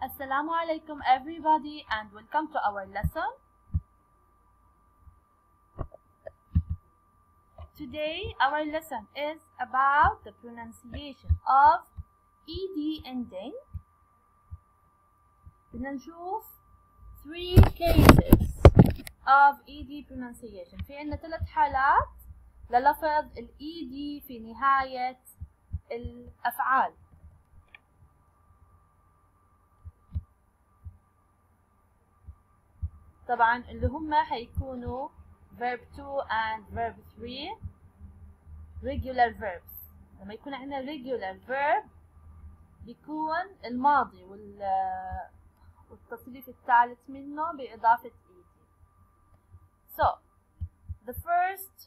Assalamu alaikum everybody and welcome to our lesson. Today our lesson is about the pronunciation of ED ending. بدنا نشوف 3 cases of ED pronunciation. في عنا 3 حالات للفظ ال ED في نهاية الأفعال. طبعا اللي هم هيكونوا verb 2 and verb 3 regular verbs. لما يكون عندنا regular verb بيكون الماضي والتصريف الثالث منه بإضافة ed. So the first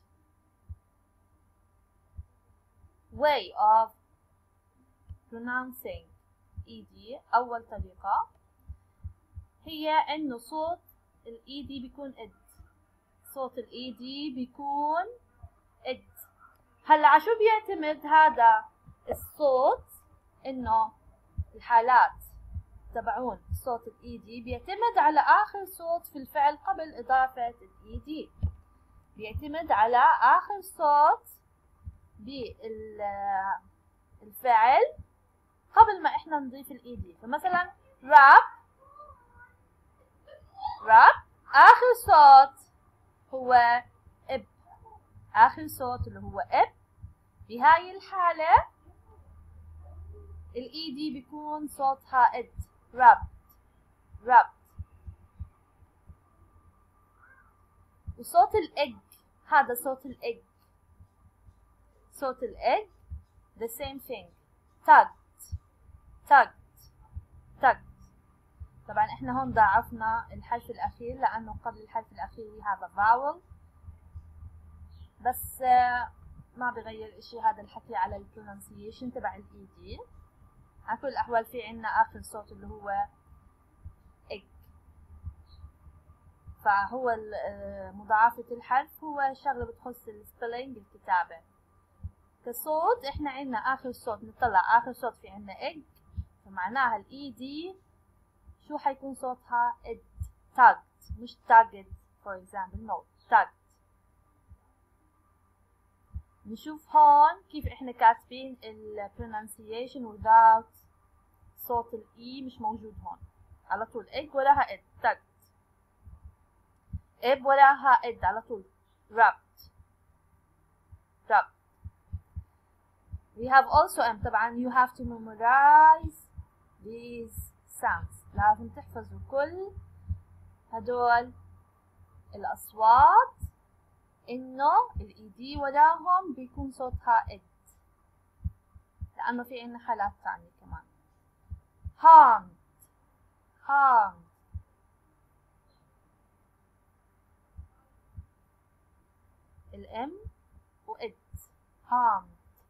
way of pronouncing ed أول طريقة هي إنه صوت ال ED بيكون ed. صوت ال ED بيكون ed. هلا عشو بيعتمد هذا الصوت؟ إنه الحالات تبعون صوت ال ED بيعتمد على آخر صوت في الفعل قبل إضافة ال ED. بيعتمد على آخر صوت بالفعل قبل ما إحنا نضيف ال ED. فمثلا rap آخر صوت هو إب. آخر صوت اللي هو إب. بهاي الحالة ال ED بيكون صوتها إد. راب. وصوت الإج هذا صوت الإج. صوت الإج the same thing. tugged. طبعا احنا هون ضاعفنا الحرف الاخير لانه قبل الحرف الاخير we have a vowel، بس ما بغير اشي هذا الحكي على ال pronunciation تبع ال ED. على كل الاحوال في عنا اخر صوت اللي هو egg، فهو مضاعفة الحرف هو شغلة بتخص ال spelling الكتابة. كصوت احنا عنا اخر صوت، نطلع اخر صوت في عنا egg، فمعناها ال ED شو حيكون صوتها؟ ed. tugged مش tugged for example. no tugged. نشوف هون كيف احنا كاتبين ال pronunciation without صوت ال E مش موجود هون. على طول egg وراها ed. tugged. اب وراها ed على طول. wrapped. we have also طبعا you have to memorize these sounds. لازم تحفظوا كل هدول الأصوات إنه ال ED وراهم بيكون صوتها ed، لأنه في عنا حالات ثانية كمان. harmed الM و ed. harmed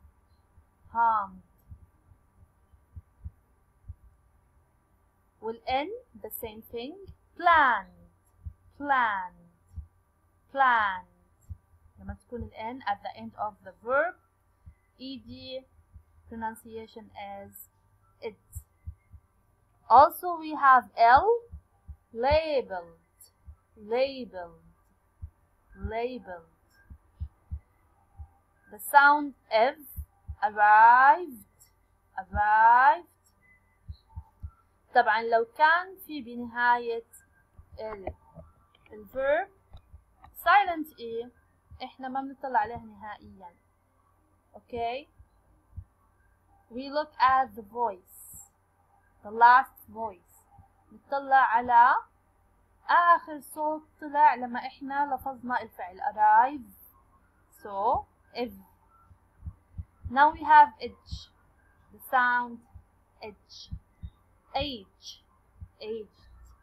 والN the same thing. planned لما تكون الN at the end of the verb ED pronunciation is it. Also we have L. labeled. The sound F. arrived. طبعا لو كان في بنهاية الverb silent E احنا ما بنطلع عليها نهائيا. okay we look at the voice, the last voice. نطلع على آخر صوت طلع لما احنا لفظنا الفعل arrive. so if. now we have edge, the sound edge. aged.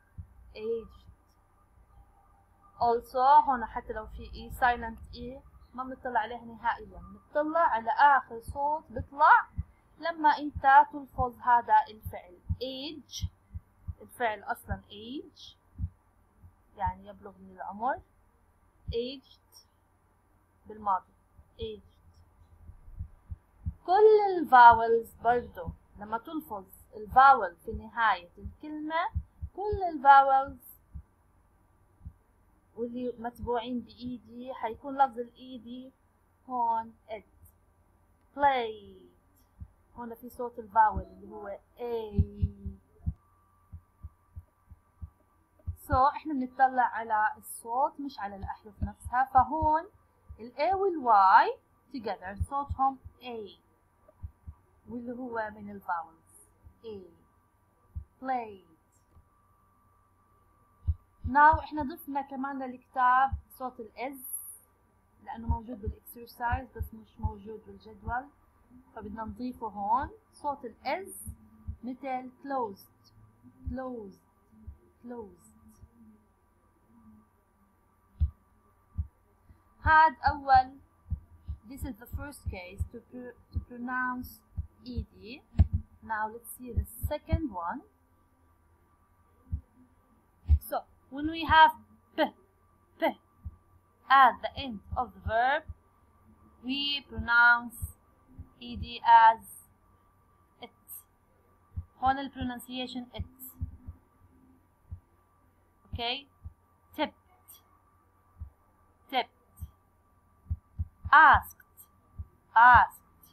also هون حتى لو في E silent E ما بنطلع عليها نهائيا. بنطلع على آخر صوت بيطلع لما انت تلفظ هذا الفعل. age الفعل أصلا age يعني يبلغ من العمر. aged بالماضي aged. كل الفاولز برضو لما تلفظ الفاول في نهاية الكلمة، كل الفاولز واللي متبوعين بإيدي حيكون لفظ الإيدي هون ed. played هون في صوت الفاول اللي هو A. احنا بنطلع على الصوت مش على الأحرف نفسها، فهون ال A وال Y together صوتهم A واللي هو من الفاولز A. played. now احنا ضفنا كمان للكتاب صوت الاز لانه موجود بالاكسرسايز بس مش موجود بالجدول، فبدنا نضيفه هون. صوت الاز مثل closed closed closed. هاد اول this is the first case to pronounce ed. now let's see the second one. So when we have p at the end of the verb, we pronounce ed as it. هون ال pronunciation it. Okay, tipped tipped. asked asked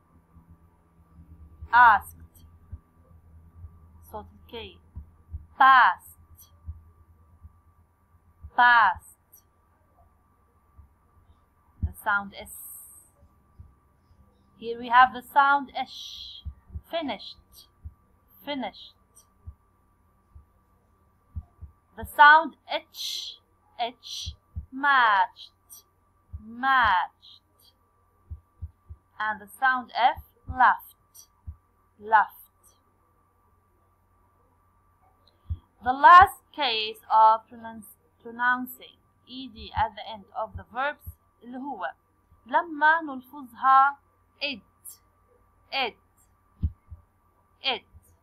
asked. صوت الكي. passed passed. the sound s. Here we have the sound ish. finished finished. the sound h matched matched. and the sound f left left. the last case of pronouncing ed at the end of the verbs اللي هو لما نلفظها id id id.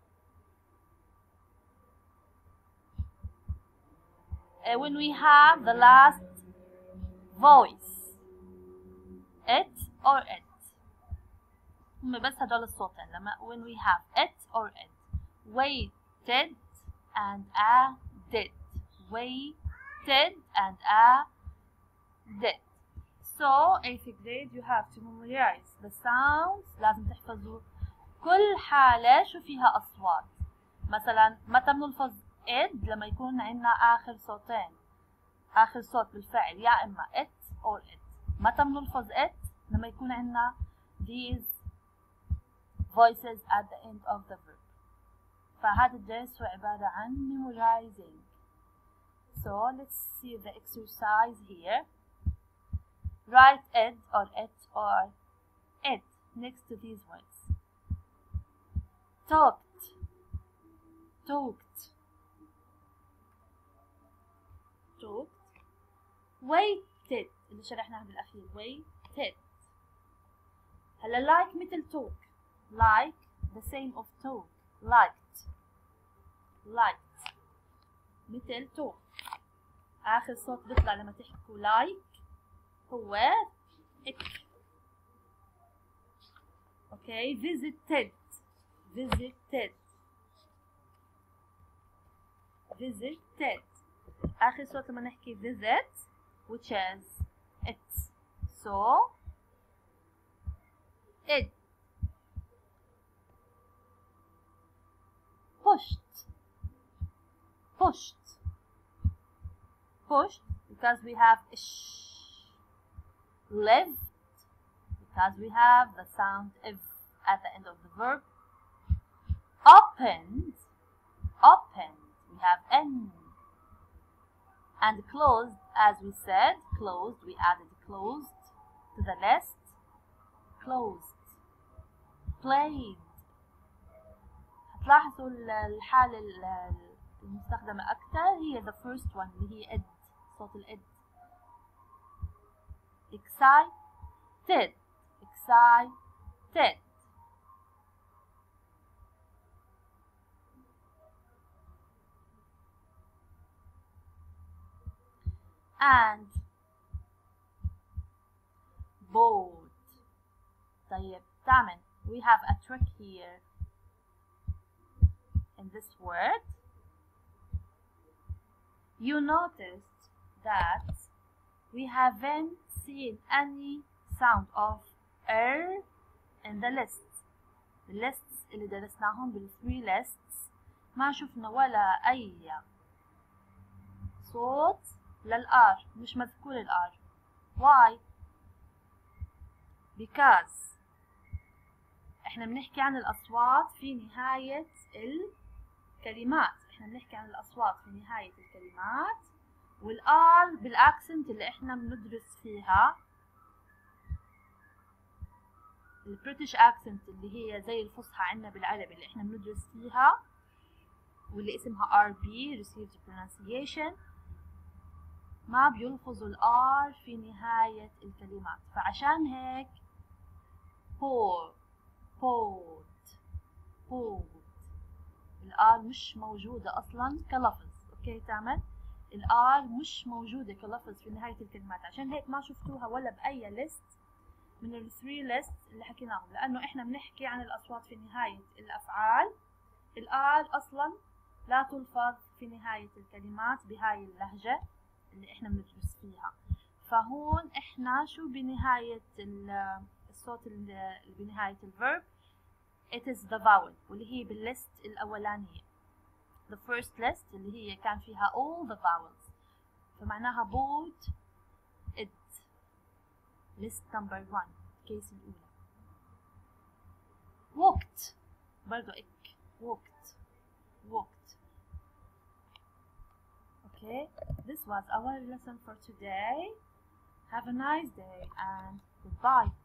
when we have the last voice it or it. هم بس هدول الصوتين لما when we have it or it. waited and a did. waited and a did. So 8th grade you have to memorize the sounds. لازم تحفظوا كل حالة شو فيها أصوات. مثلا متى بنلفظ ed لما يكون عندنا آخر صوتين، آخر صوت بالفعل يا إما it or it. متى بنلفظ it لما يكون عندنا these voices at the end of the verb. فهذا الدرس هو عبارة عن memorizing. So let's see the exercise here. Write ed or it or it next to these words. talked talked talked. waited اللي شرحناها بالأخير waited. هلا like مثل talk. like the same of talk. liked liked مثل talk. آخر صوت بيطلع لما تحكوا like هو إك. okay. visited visited visited. آخر صوت لما نحكي visit which is it. so it. pushed pushed pushed because we have ish. lived because we have the sound if at the end of the verb. opened opened we have n. and closed as we said closed we added closed to the list. closed. played. هتلاحظوا الحالة المستخدمة أكثر هي the first one اللي هي ed. صوت الإد. excited excited. and bored. طيب تمام. we have a trick here. in this word, you noticed that we haven't seen any sound of in the lists. The lists اللي درسناهم بالthree lists ما شفنا ولا أي صوت للآر، مش مذكور الآر. Why؟ because احنا بنحكي عن الأصوات في نهاية الكلمات، احنا بنحكي عن الأصوات في نهاية الكلمات، والآر بالأكسنت اللي احنا بندرس فيها، البريتش أكسنت اللي هي زي الفصحى عندنا بالعربي اللي احنا بندرس فيها، واللي اسمها RB Received Pronunciation، ما بيلفظوا الآر في نهاية الكلمات. فعشان هيك بود الآر مش موجودة أصلا كلفظ. أوكي تمام، الآر مش موجودة كلفظ في نهاية الكلمات، عشان هيك ما شفتوها ولا بأي ليست من الثري ليست اللي حكيناهم، لأنه إحنا بنحكي عن الأصوات في نهاية الأفعال. الآر أصلا لا تلفظ في نهاية الكلمات بهاي اللهجة اللي إحنا بندرس فيها. فهون إحنا شو بنهاية الصوت اللي بنهاية الverb؟ it is the vowel، واللي هي بالليست الأولانية، the first list اللي هي كان فيها all the vowels، فمعناها boat it. list number 1 الكيس الأولى. walked برضو إك walked. Okay, this was our lesson for today. Have a nice day and goodbye.